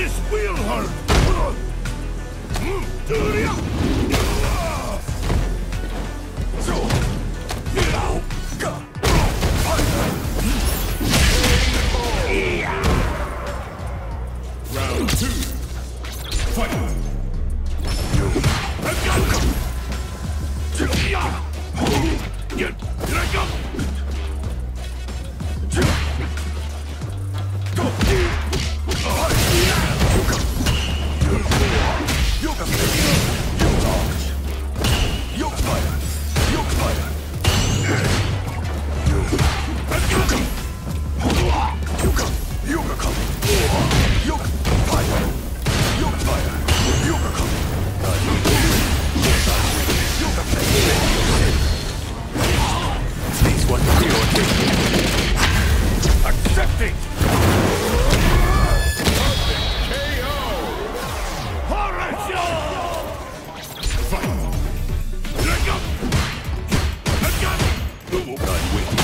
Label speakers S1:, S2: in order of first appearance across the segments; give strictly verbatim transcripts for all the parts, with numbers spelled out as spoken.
S1: This will hurt! Round two. Fight! Get back up! Please, what are you doing? Accept it! K O! Horatio! Fight! Let go! Let go! Who will not wait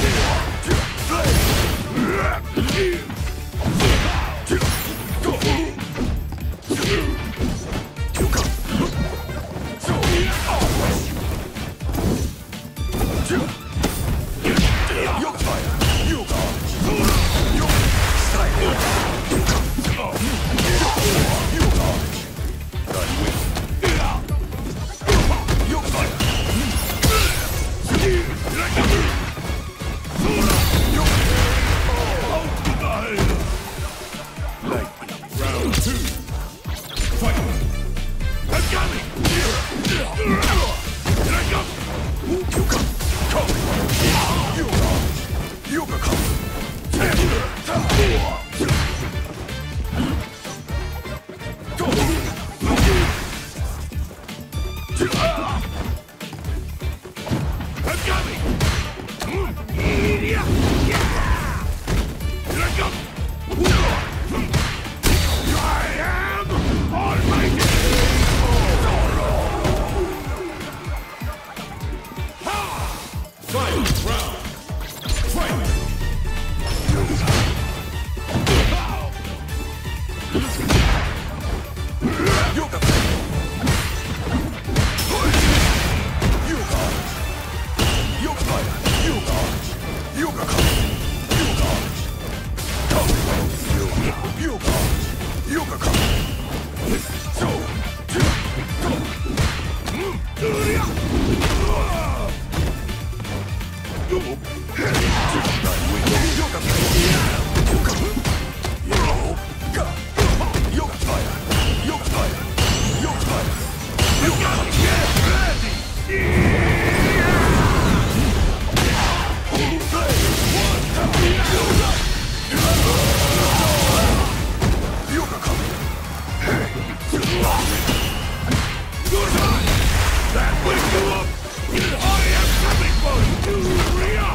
S1: Round two. Fight! I've got it! Let go! You come! Come! You come! You become! I've got it! Yeah! Let go! I am almighty! Final round! Fight! You got it! You got it! You got it! You got it! You got it! You got it! Come! You got it! You got it! So! That wakes you up! I am coming for you, Rhea!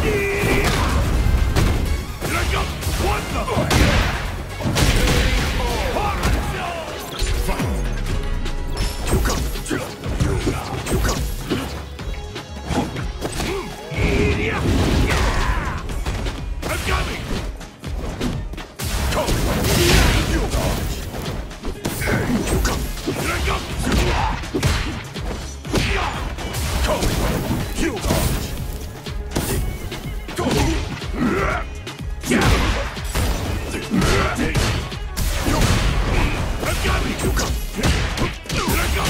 S1: Let go! What the? Fight! You come! You come! You come! I'm coming! Come! You come! You come! Let go! Come! You come! Go! Yeah! I've got me! You come! Let go!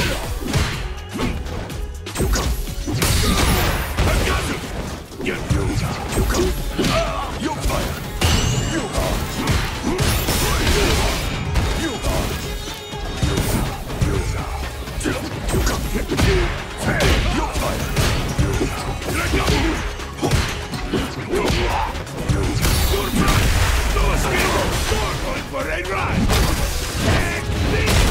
S1: You come! I've got you! You, you, you come! You fire! You are! You are! You, you, you come! You fire! Let go! Good try! No escape! You're going for a ride! Take this!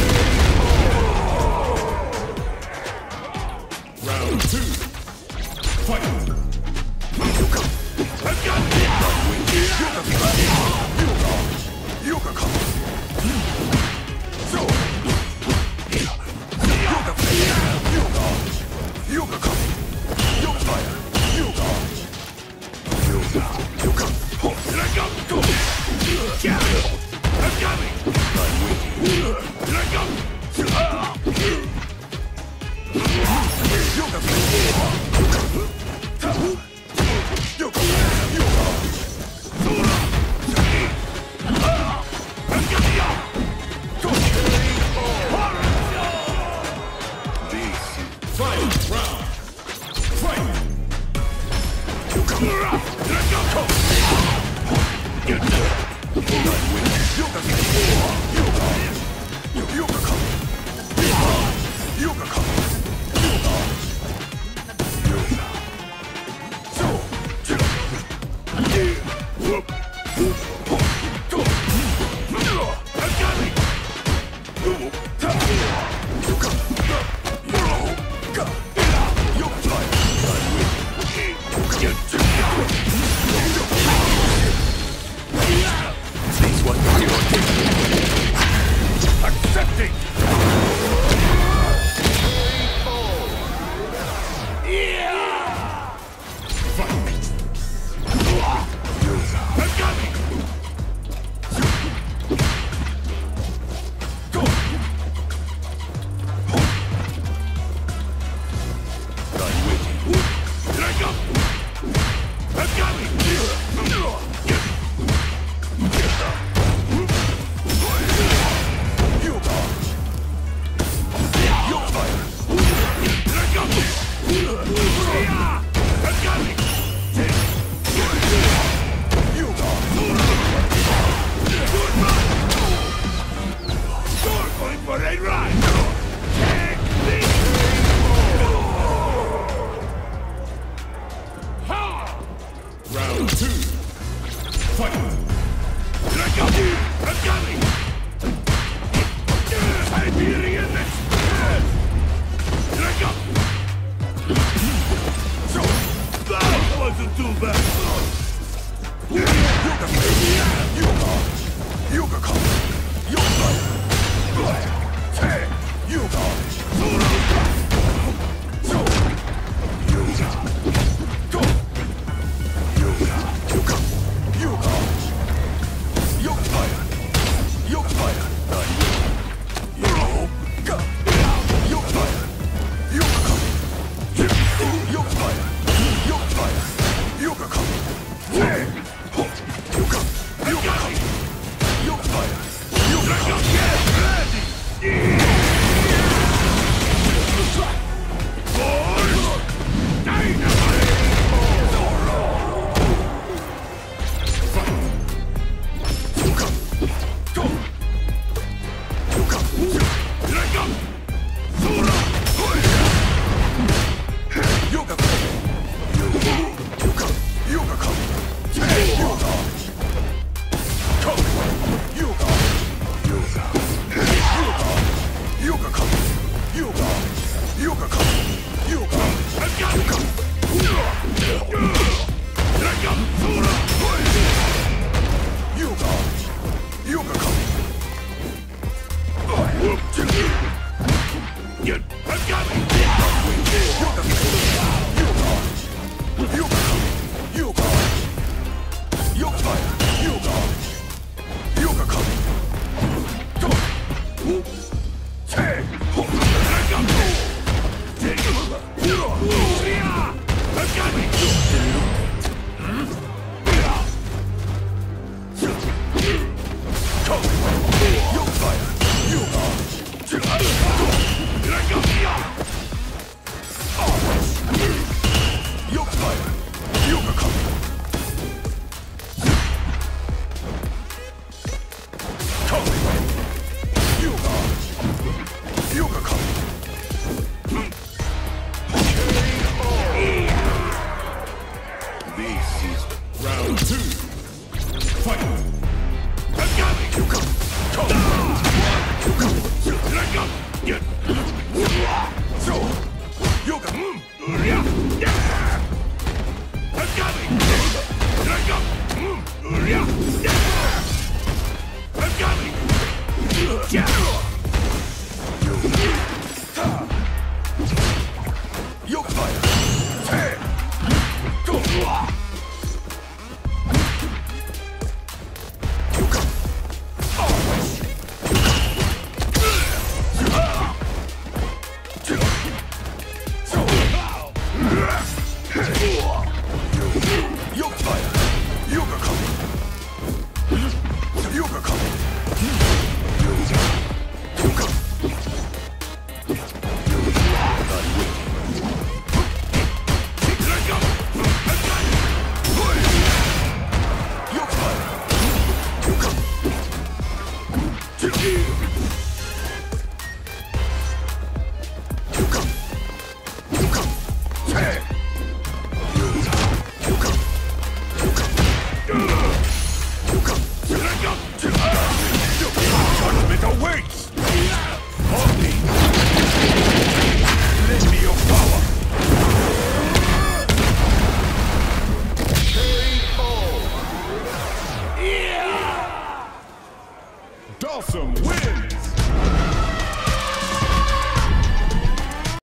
S1: Yeah!